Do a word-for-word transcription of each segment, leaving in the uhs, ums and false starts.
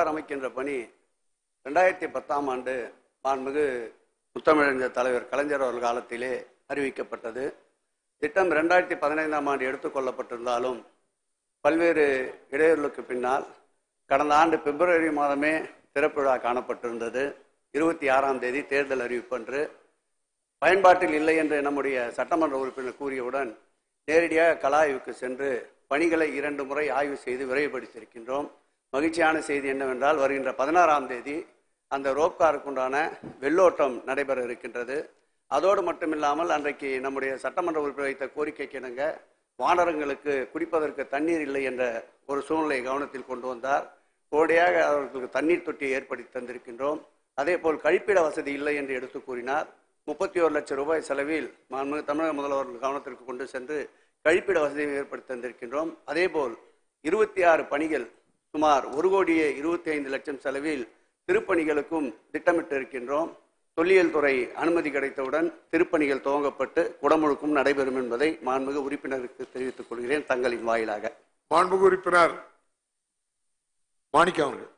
Rope car அமைக்கின்ற பணி ரெண்டாயிரத்தி பத்தாம் ஆண்டு மாண்புமிகு முத்தமிழறிஞர் தலைவர் கலைஞர் அவர்கள் காலத்திலே அறிவிக்கப்பட்டது. திட்டம் ரெண்டாயிரத்தி பதினைந்தாம் ஆண்டு எடுத்துக்கொள்ளப்பட்டிருந்தாலும் பல்வேறு இடையூறுகளுக்கு பின்னால் கடந்த ஆண்டு பிப்ரவரி மாதமே திறப்பு விழா காணப்பட்டிருந்தது. இருபத்தி ஆறாம் தேதி தேர்தல் அறிவிப்பன்று பயன்பாட்டில் இல்லை என்று நம்முடைய சட்டமன்ற உறுப்பினர் கூறியவுடன் நேரடியாக கள ஆய்வுக்கு சென்று பணிகளை இரண்டு முறை ஆய்வு செய்து விரைவுபடுத்தியிருக்கின்றோம். மகிழ்ச்சியான செய்தி என்னவென்றால் வருகின்ற பதினாறாம் தேதி அந்த ரோப்காருக்குண்டான வெள்ளோட்டம் நடைபெற இருக்கின்றது. அதோடு மட்டுமில்லாமல் அன்றைக்கு நம்முடைய சட்டமன்ற உறுப்பினர் வைத்த கோரிக்கைக்கு இணங்க வானரங்களுக்கு குடிப்பதற்கு தண்ணீர் இல்லை என்ற ஒரு சூழ்நிலையை கவனத்தில் கொண்டு வந்தார். கோடையாக அவர்களுக்கு தண்ணீர் தொட்டியை ஏற்படுத்தி தந்திருக்கின்றோம். அதே போல் கழிப்பிட வசதி இல்லை என்று எடுத்து கூறினார். முப்பத்தி ஒரு லட்சம் ரூபாய் செலவில் தமிழக முதல்வர்கள் கவனத்திற்கு கொண்டு சென்று கழிப்பிட வசதியை ஏற்படுத்தி தந்திருக்கின்றோம். அதே போல் இருபத்தி ஆறு பணிகள் சுமார் ஒரு கோடியே இருபத்தி ஐந்து லட்சம் செலவில் திருப்பணிகளுக்கும் திட்டமிட்டு இருக்கின்றோம். தொல்லியல் துறை அனுமதி கிடைத்தவுடன் திருப்பணிகள் துவங்கப்பட்டு குடமுழுக்கும் நடைபெறும் என்பதை மாண்புமிகு உறுப்பினருக்கு தெரிவித்துக் கொள்கிறேன் தங்களின் வாயிலாக. மாண்புமிகு உறுப்பினர் மாணிக்கம் அவர்கள்.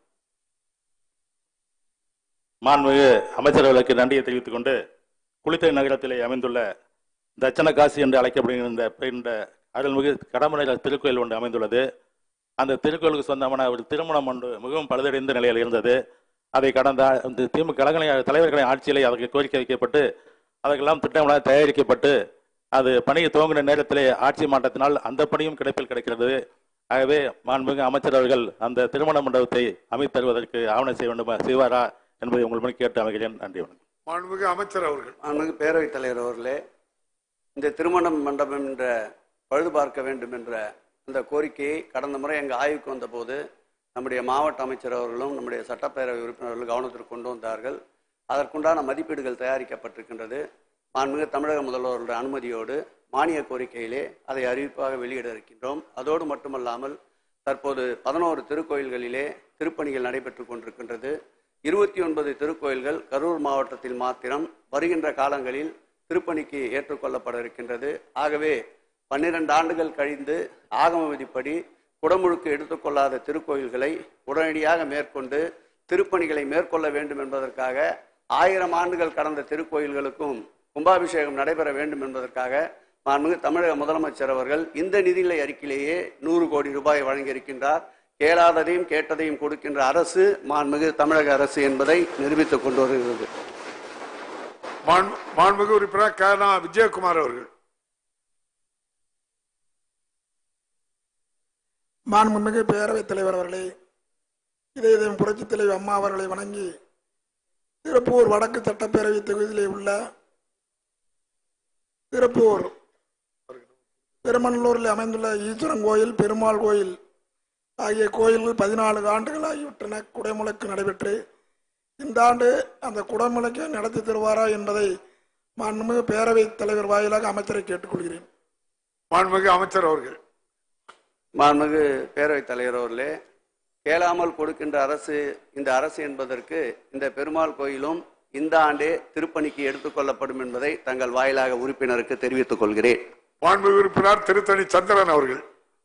மாண்புமிகு அமைச்சர்களுக்கு நன்றியை தெரிவித்துக் கொண்டு குளித்தலை நகரத்திலே அமைந்துள்ள தட்சண காசி என்று அழைக்கப்படுகின்ற அருள்மிகு கடமலை திருக்கோயில் ஒன்று அமைந்துள்ளது. அந்த திருக்கோயிலுக்கு சொந்தமான ஒரு திருமணம் ஒன்று மிகவும் பழுதடைந்த நிலையில் இருந்தது. அதை கடந்த திமுக கழக தலைவர்களின் ஆட்சியிலே அதற்கு கோரிக்கை வைக்கப்பட்டு அதற்கெல்லாம் திட்டங்களாக தயாரிக்கப்பட்டு அது பணியை துவங்கின நேரத்திலே ஆட்சி மாற்றத்தினால் அந்த பணியும் கிடைப்பில் கிடைக்கிறது. ஆகவே மாண்புமிகு அமைச்சர் அவர்கள் அந்த திருமண மண்டபத்தை அமைத்து தருவதற்கு ஆவணம் செய்ய வேண்டும் செய்வாரா என்பதை உங்கள் மணி கேட்டு அமைகிறேன். நன்றி வணக்கம். மாண்புமிகு அமைச்சர் அவர்கள். மாண்புமிகு பேரவைத் தலைவர் அவர்களே, இந்த திருமண மண்டபம் என்ற பழுது பார்க்க வேண்டும் என்ற அந்த கோரிக்கையை கடந்த முறை எங்கள் ஆய்வுக்கு வந்தபோது நம்முடைய மாவட்ட அமைச்சர் அவர்களும் நம்முடைய சட்டப்பேரவை உறுப்பினர்கள் கவனத்திற்கு கொண்டு வந்தார்கள். அதற்குண்டான மதிப்பீடுகள் தயாரிக்கப்பட்டிருக்கின்றது. மாண்புமிகு தமிழக முதல்வர்களுடைய அனுமதியோடு மானிய கோரிக்கையிலே அதை அறிவிப்பாக வெளியிட இருக்கின்றோம். அதோடு மட்டுமல்லாமல் தற்போது பதினோரு திருக்கோயில்களிலே திருப்பணிகள் நடைபெற்று கொண்டிருக்கின்றது. இருபத்தி ஒன்பது திருக்கோயில்கள் கரூர் மாவட்டத்தில் மாத்திரம் வருகின்ற காலங்களில் திருப்பணிக்கு ஏற்றுக்கொள்ளப்பட இருக்கின்றது. ஆகவே பன்னிரண்டு ஆண்டுகள் கழிந்து ஆகம விதிப்படி குடமுழுக்கு எடுத்துக்கொள்ளாத திருக்கோயில்களை உடனடியாக மேற்கொண்டு திருப்பணிகளை மேற்கொள்ள வேண்டும் என்பதற்காக ஆயிரம் ஆண்டுகள் கடந்த திருக்கோயில்களுக்கும் கும்பாபிஷேகம் நடைபெற வேண்டும் என்பதற்காக மாண்புமிகு தமிழக முதலமைச்சர் அவர்கள் இந்த நிதிநிலை அறிக்கையிலேயே நூறு கோடி ரூபாய் வழங்கியிருக்கின்றார். கேளாததையும் கேட்டதையும் கொடுக்கின்ற அரசு மாண்புமிகு தமிழக அரசு என்பதை நிரூபித்துக் கொண்டு வருகிறது. மாண்புமிகு உறுப்பினர் கா விஜயகுமார் அவர்கள். மாண்புமிகு பேரவைத் தலைவர் அவர்களே, இதய புரட்சித் தலைவர் அம்மா அவர்களை வணங்கி திருப்பூர் வடக்கு சட்டப்பேரவை தொகுதியிலே உள்ள திருப்பூர் பெருமநல்லூரில் அமைந்துள்ள ஈஸ்வரன் கோயில், பெருமாள் கோயில் ஆகிய கோயில்கள் பதினாலு ஆண்டுகள் ஆகிவிட்டன குடமுழுக்கு நடைபெற்று. இந்த ஆண்டு அந்த குடமுழுக்கை நடத்தி தருவாரா என்பதை மாண்புமிகு பேரவைத் தலைவர் வாயிலாக அமைச்சரை கேட்டுக்கொள்கிறேன். மாண்புமிகு அமைச்சர் அவர்கள். மாண்புமிகு பேரவைத் தலைவர் அவர்களே, கேளாமல் கொடுக்கின்ற அரசு இந்த அரசு என்பதற்கு இந்த பெருமாள் கோயிலும் இந்த ஆண்டே திருப்பணிக்கு எடுத்துக்கொள்ளப்படும் என்பதை தங்கள் வாயிலாக உறுப்பினருக்கு தெரிவித்துக் கொள்கிறேன். மாண்புமிகு உறுப்பினர் திருத்தணி சந்திரன் அவர்கள்.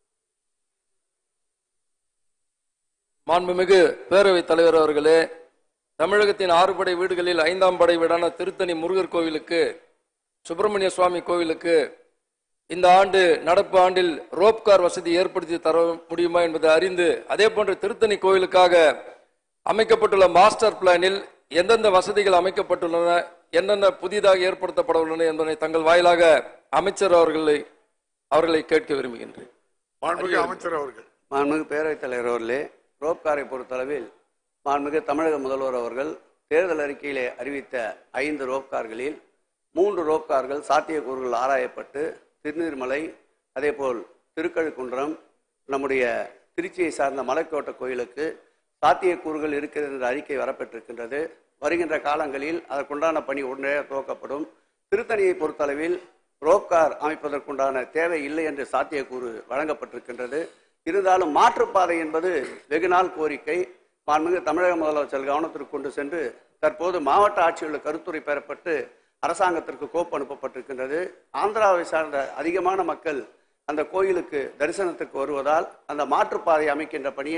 மாண்புமிகு பேரவைத் தலைவர் அவர்களே, தமிழகத்தின் ஆறு படை வீடுகளில் ஐந்தாம் படை வீடான திருத்தணி முருகர் கோவிலுக்கு, சுப்பிரமணிய சுவாமி கோவிலுக்கு இந்த ஆண்டு நடப்பு ஆண்டில் ரோப்கார் வசதி ஏற்படுத்தி தர முடியுமா என்பதை அறிந்து, அதே போன்று திருத்தணி கோவிலுக்காக அமைக்கப்பட்டுள்ள மாஸ்டர் பிளானில் எந்தெந்த வசதிகள் அமைக்கப்பட்டுள்ளன, என்னென்ன புதிதாக ஏற்படுத்தப்பட உள்ளன என்பதை தங்கள் வாயிலாக அமைச்சர் அவர்களை அவர்களை கேட்க விரும்புகின்றேன். மாண்புமிகு அமைச்சர் அவர்கள். மாண்புமிகு பேரவைத் தலைவர் அவர்களே, ரோப்காரை பொறுத்தளவில் மாண்புமிகு தமிழக முதல்வர் அவர்கள் தேர்தல் அறிக்கையிலே அறிவித்த ஐந்து ரோப்கார்களில் மூன்று ரோப்கார்கள் சாத்தியக்கூறுகள் ஆராயப்பட்டு திருநீர்மலை, அதே போல் திருக்கழுக்குன்றம், நம்முடைய திருச்சியை சார்ந்த மலைக்கோட்டை கோயிலுக்கு சாத்தியக்கூறுகள் இருக்கிறது என்ற அறிக்கை வரப்பெற்றிருக்கின்றது. வருகின்ற காலங்களில் அதற்குண்டான பணி உடனே துவக்கப்படும். திருத்தணியை பொறுத்தளவில் ரோப்கார் அமைப்பதற்குண்டான தேவை இல்லை என்று சாத்தியக்கூறு வழங்கப்பட்டிருக்கின்றது. இருந்தாலும் மாற்றுப்பாதை என்பது வெகுநாள் கோரிக்கை. மாண்புமிகு தமிழக முதலமைச்சர் கவனத்திற்கு கொண்டு சென்று தற்போது மாவட்ட ஆட்சிகளில் கருத்துரை பெறப்பட்டு அரசாங்கத்திற்கு கோப்பு அனுப்பப்பட்டிருக்கின்றது. ஆந்திராவை சார்ந்த அதிகமான மக்கள் அந்த கோயிலுக்கு தரிசனத்துக்கு வருவதால் அந்த மாற்றுப்பாதை அமைக்கின்ற பணியை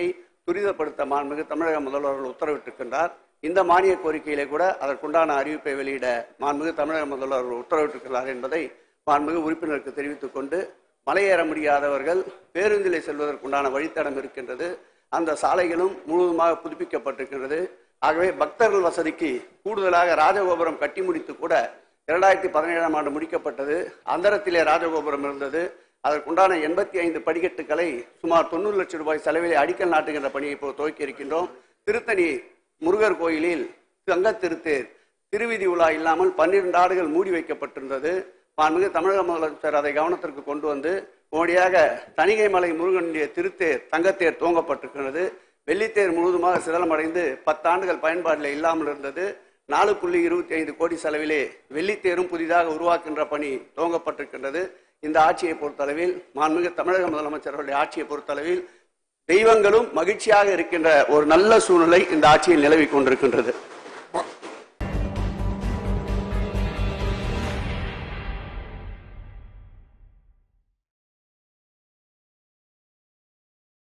துரிதப்படுத்த மாண்புமிகு தமிழக முதல்வர்கள் உத்தரவிட்டிருக்கின்றார். இந்த மானிய கோரிக்கையிலே கூட அதற்குண்டான அறிவிப்பை வெளியிட மாண்புமிகு தமிழக முதல்வர்கள் உத்தரவிட்டிருக்கிறார் என்பதை மாண்புமிகு உறுப்பினருக்கு தெரிவித்துக் கொண்டு, மலையேற முடியாதவர்கள் பேருந்திலே செல்வதற்குண்டான வழித்தடம் இருக்கின்றது. அந்த சாலைகளும் முழுவதுமாக புதுப்பிக்கப்பட்டிருக்கின்றது. ஆகவே பக்தர்கள் வசதிக்கு கூடுதலாக ராஜகோபுரம் கட்டி முடித்து கூட இரண்டாயிரத்தி பதினேழாம் ஆண்டு முடிக்கப்பட்டது. அந்தரத்திலே ராஜகோபுரம் இருந்தது. அதற்குண்டான எண்பத்தி ஐந்து படிக்கட்டுகளை சுமார் தொண்ணூறு லட்சம் ரூபாய் செலவிலே அடிக்கல் நாட்டுகின்ற பணியை இப்போ துவக்கி இருக்கின்றோம். திருத்தணி முருகர் கோயிலில் தங்க திருத்தேர் திருவிதி உலா இல்லாமல் பன்னிரண்டு ஆடுகள் மூடி வைக்கப்பட்டிருந்தது. மாண்புமிகு தமிழக முதலமைச்சர் அதை கவனத்திற்கு கொண்டு வந்து உடனடியாக தணிகை மலை முருகனுடைய திருத்தேர் தங்கத்தேர் துவங்கப்பட்டிருக்கிறது. வெள்ளித்தேர் முழுவதுமாக சிதலமடைந்து பத்தாண்டுகள் பயன்பாட்டில் இல்லாமல் இருந்தது. நாலு புள்ளி இருபத்தி ஐந்து கோடி செலவிலே வெள்ளித்தேரும் புதிதாக உருவாக்கின்ற பணி துவங்கப்பட்டிருக்கின்றது. இந்த ஆட்சியை பொறுத்தளவில் மாண்புமிகு தமிழக முதலமைச்சர்களுடைய ஆட்சியை பொறுத்தளவில் தெய்வங்களும் மகிழ்ச்சியாக இருக்கின்ற ஒரு நல்ல சூழ்நிலை இந்த ஆட்சியில் நிலவி கொண்டிருக்கின்றது.